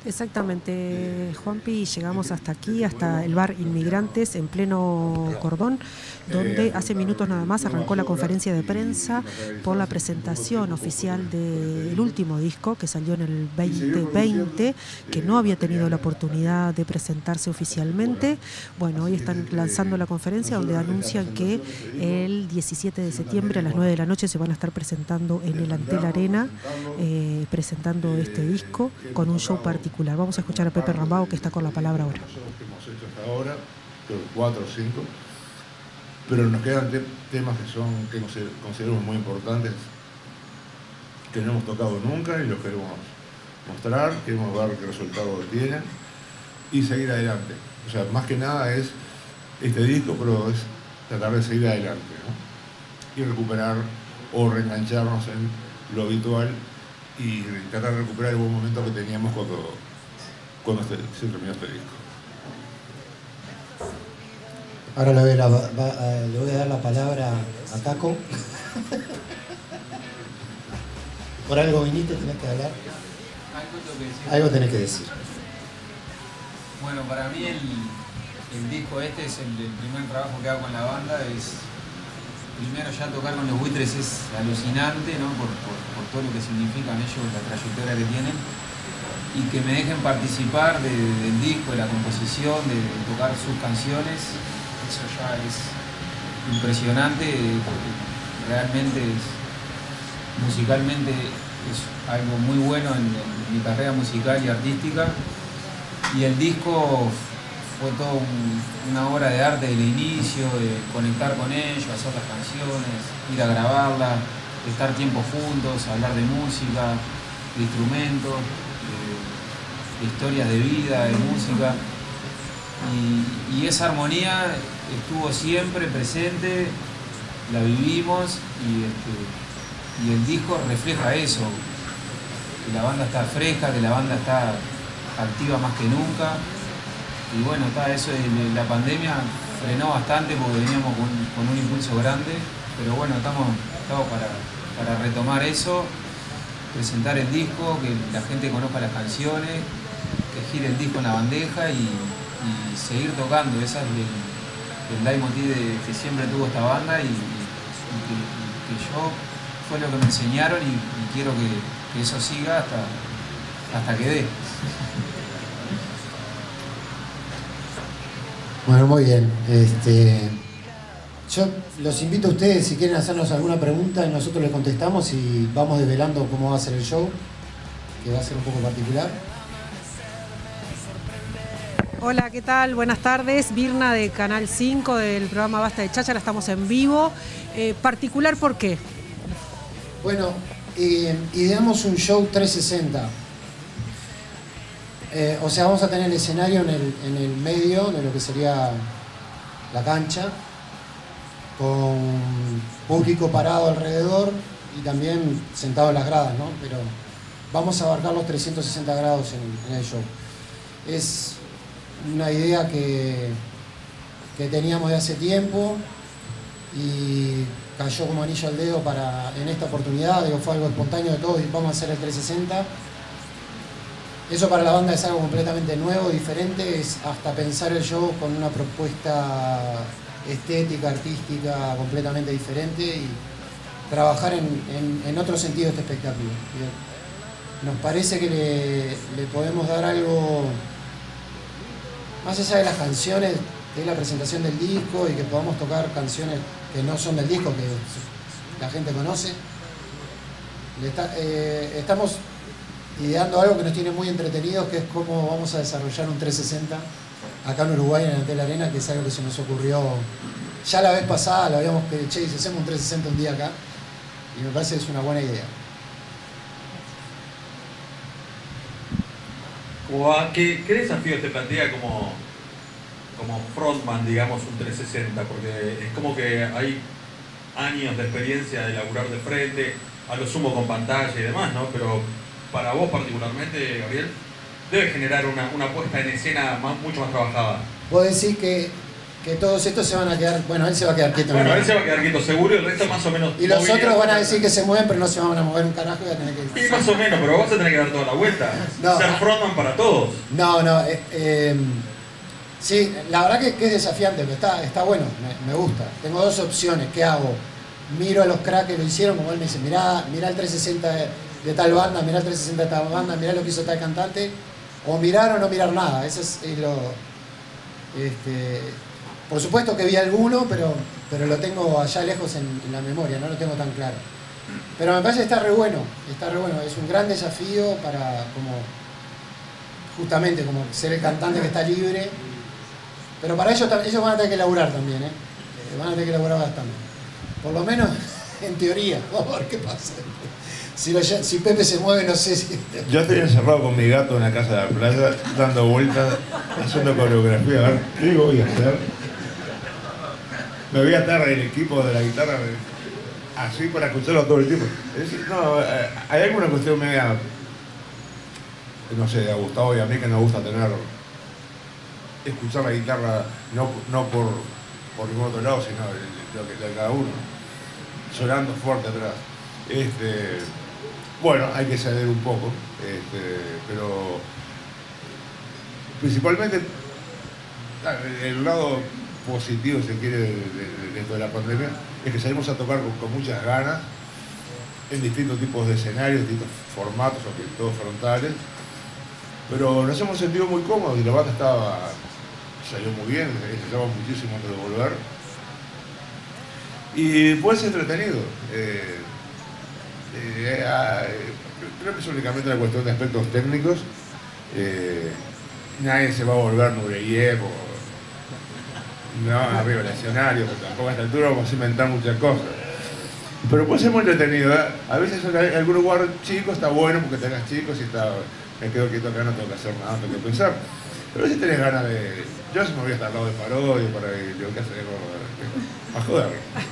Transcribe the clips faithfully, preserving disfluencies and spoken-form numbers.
Exactamente, Juanpi, llegamos hasta aquí, hasta el bar Inmigrantes, en pleno cordón, donde hace minutos nada más arrancó la conferencia de prensa por la presentación oficial del último disco que salió en el veinte veinte, que no había tenido la oportunidad de presentarse oficialmente. Bueno, hoy están lanzando la conferencia donde anuncian que el diecisiete de septiembre a las nueve de la noche se van a estar presentando en el Antel Arena, eh, presentando este disco con un show particular. Vamos a escuchar a Pepe Rambao, que está con la palabra ahora. Que hemos hecho hasta ahora, creo que cuatro o cinco, pero nos quedan te temas que son que consideramos muy importantes, que no hemos tocado nunca y los queremos mostrar, queremos ver qué resultado tienen y seguir adelante. O sea, más que nada es este disco, pero es tratar de seguir adelante, ¿no? Y recuperar o reengancharnos en lo habitual y tratar de recuperar el buen momento que teníamos cuando, cuando se, se terminó este disco. Ahora le voy, a la, va, le voy a dar la palabra a Caco. Por algo viniste, tenés que hablar. Algo tenés que decir. Bueno, para mí el, el disco este es el, el primer trabajo que hago con la banda. Es primero ya tocar con los Buitres es alucinante, ¿no? Por, por, por todo lo que significan ellos, la trayectoria que tienen, y que me dejen participar de, de, del disco, de la composición, de, de tocar sus canciones. Eso ya es impresionante, realmente es, musicalmente es algo muy bueno en, en mi carrera musical y artística, y el disco fue toda un, una obra de arte del inicio, de conectar con ellos, hacer las canciones, ir a grabarlas, estar tiempo juntos, hablar de música, de instrumentos, de, de historias de vida, de música, y, y esa armonía estuvo siempre presente, la vivimos, y, este, y el disco refleja eso, que la banda está fresca, que la banda está activa más que nunca. Y bueno, está, eso de la pandemia frenó bastante porque veníamos con, con un impulso grande, pero bueno, estamos, estamos para, para retomar eso, presentar el disco, que la gente conozca las canciones, que gire el disco en la bandeja y, y seguir tocando. Ese es el, el leitmotiv de, que siempre tuvo esta banda y, y, que, y que yo fue lo que me enseñaron y, y quiero que, que eso siga hasta, hasta que dé. Bueno, muy bien. Este, yo los invito a ustedes, si quieren hacernos alguna pregunta, y nosotros les contestamos y vamos desvelando cómo va a ser el show, que va a ser un poco particular. Hola, ¿qué tal? Buenas tardes. Birna de Canal cinco, del programa Basta de Cháchara, estamos en vivo. Eh, ¿Particular por qué? Bueno, eh, ideamos un show trescientos sesenta. Eh, o sea, vamos a tener el escenario en el, en el medio de lo que sería la cancha, con público parado alrededor y también sentado en las gradas, ¿no? Pero vamos a abarcar los trescientos sesenta grados en, en el show. Es una idea que, que teníamos de hace tiempo y cayó como anillo al dedo para, en esta oportunidad. Digo, fue algo espontáneo de todos y vamos a hacer el trescientos sesenta. Eso para la banda es algo completamente nuevo, diferente, es hasta pensar el show con una propuesta estética, artística completamente diferente y trabajar en, en, en otro sentido este espectáculo. Nos parece que le, le podemos dar algo más allá de las canciones, de la presentación del disco, y que podamos tocar canciones que no son del disco, que la gente conoce. Le está, eh, estamos ideando algo que nos tiene muy entretenidos, que es cómo vamos a desarrollar un trescientos sesenta acá en Uruguay, en el Antel Arena, que es algo que se nos ocurrió ya la vez pasada. Lo habíamos pedido, che, si hacemos un trescientos sesenta un día acá, y me parece que es una buena idea. ¿Qué, qué desafío te plantea como, como frontman, digamos, un trescientos sesenta? Porque es como que hay años de experiencia de laburar de frente, a lo sumo con pantalla y demás, ¿no? Pero para vos particularmente, Gabriel, debe generar una, una puesta en escena más, mucho más trabajada. Vos decís que, que todos estos se van a quedar, bueno, él se va a quedar quieto. Bueno, ¿no? él se va a quedar quieto seguro y el resto más o menos... Y los movilidad. otros van a decir que se mueven, pero no se van a mover un carajo y van a tener que... Sí, más o menos, pero vas a tener que dar toda la vuelta. No. Ser frontman para todos. No, no, eh, eh, sí, la verdad que, que es desafiante, pero está, está bueno, me, me gusta. Tengo dos opciones, ¿qué hago? Miro a los cracks que lo hicieron, como él me dice, mirá, mirá el trescientos sesenta de, de tal banda, mirá el trescientos sesenta de tal banda, mirá lo que hizo tal cantante, o mirar o no mirar nada, eso es, es lo... Este, por supuesto que vi alguno, pero, pero lo tengo allá lejos en, en la memoria, no lo tengo tan claro. Pero me parece que está re bueno, está re bueno, es un gran desafío para como justamente como ser el cantante que está libre. Pero para ellos, ellos van a tener que laburar también, ¿eh? Van a tener que laburar bastante. Por lo menos en teoría, vamos a ver qué pasa. Si, lo, si Pepe se mueve, no sé si... Yo estoy encerrado con mi gato en la casa de la playa, dando vueltas, haciendo coreografía, a ver qué voy a hacer. Me voy a atar el equipo de la guitarra así para escucharlo todo el tiempo. Es decir, no, hay alguna cuestión media, no sé, a Gustavo y a mí que nos gusta tener, escuchar la guitarra no, no por, por ningún otro lado, sino lo que de cada uno, sonando fuerte atrás. Este, bueno, hay que ceder un poco, este, pero principalmente el lado positivo, si quiere, de, de, de esto de la pandemia, es que salimos a tocar con, con muchas ganas, en distintos tipos de escenarios, distintos formatos, aunque todos frontales, pero nos hemos sentido muy cómodos y la banda estaba, salió muy bien, ensayamos muchísimo antes de volver, y fue entretenido. Eh, eh, eh, creo que es únicamente una cuestión de aspectos técnicos. Eh, nadie se va a volver Nureyev o no, arriba del escenario, pero tampoco a esta altura vamos a inventar muchas cosas. Pero puede ser muy entretenido, ¿eh? A veces en algún lugar chico está bueno porque tengas chicos y está, me quedo quieto acá, no tengo que hacer nada, no tengo que pensar. Pero si tenés ganas de... Yo si me voy a estar al lado de Parodia para que yo qué hacer, a joder.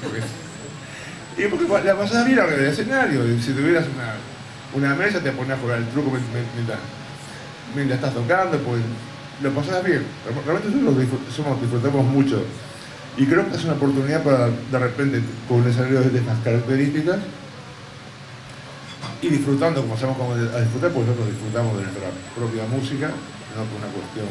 Y porque la pasás bien arriba del escenario, y si tuvieras una, una mesa te pones a jugar el truco mientras, mientras estás tocando, pues lo pasás bien. Realmente nosotros disfrutamos mucho. Y creo que es una oportunidad para, de repente, con un escenario de estas características, y disfrutando, como sabemos cómo a disfrutar, porque nosotros disfrutamos de nuestra propia música, no por una cuestión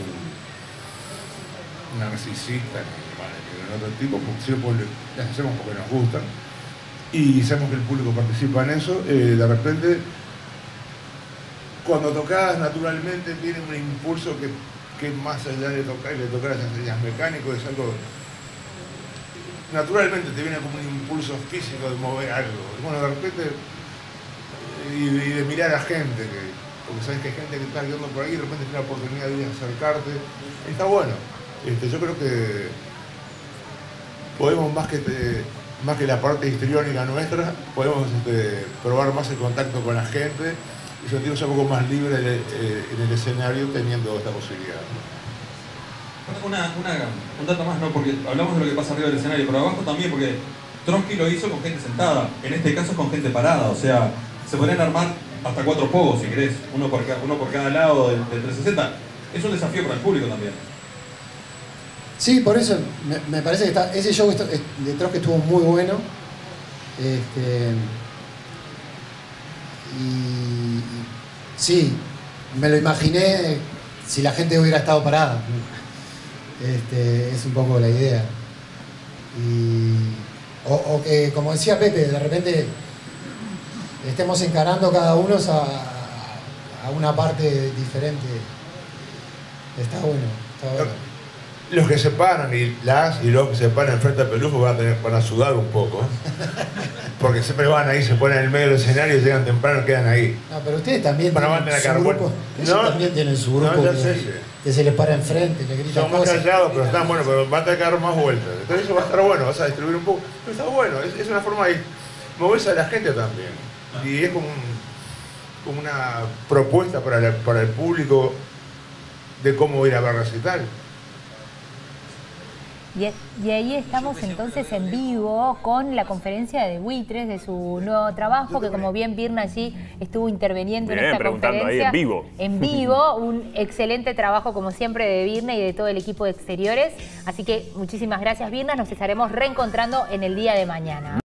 narcisista ni de otro tipo, porque siempre las hacemos porque nos gustan, y sabemos que el público participa en eso. Eh, de repente, cuando tocas naturalmente, tiene un impulso que, que más allá de tocar y de tocar esas señas mecánicas, es algo... Naturalmente te viene como un impulso físico de mover algo. Bueno, de repente, y, y de mirar a gente, que, porque sabes que hay gente que está guiando por ahí y de repente tiene la oportunidad de ir a acercarte. Está bueno. Este, yo creo que podemos, más que, te, más que la parte histriónica nuestra, podemos este, probar más el contacto con la gente y sentirnos un poco más libres eh, en el escenario teniendo esta posibilidad. Una, una, un dato más, ¿no? Porque hablamos de lo que pasa arriba del escenario, pero abajo también, porque Trotsky lo hizo con gente sentada, en este caso con gente parada, o sea, se pueden armar hasta cuatro pogos si querés, uno por, uno por cada lado del, del trescientos sesenta. Es un desafío para el público también. Sí, por eso me, me parece que está, ese show de Trotsky estuvo muy bueno. Este, y, y sí, me lo imaginé si la gente hubiera estado parada. Este, es un poco la idea. Y, o, o que, como decía Pepe, de repente estemos encarando cada uno a, a una parte diferente. Está bueno, está bueno. Los que se paran y las y los que se paran enfrente al Pelufo van a, tener, van a sudar un poco, porque siempre van ahí, se ponen en el medio del escenario, llegan temprano, quedan ahí. No, pero ustedes también Para tienen su grupo, ellos no, también tienen su grupo no, que, sé, sí. que se les para enfrente, le gritan son más cosas. callados, pero están buenos, pero van a tener que dar más vueltas. Entonces eso va a estar bueno, vas a distribuir un poco. Pero está bueno, es, es una forma de moverse a la gente también. Y es como, un, como una propuesta para, la, para el público de cómo ir a ver recital. Y, y ahí estamos entonces en vivo con la conferencia de Buitres de su nuevo trabajo, que como bien Birna allí estuvo interviniendo bien, en esta conferencia. ahí en vivo. En vivo, un excelente trabajo como siempre de Birna y de todo el equipo de exteriores. Así que muchísimas gracias, Birna, nos estaremos reencontrando en el día de mañana.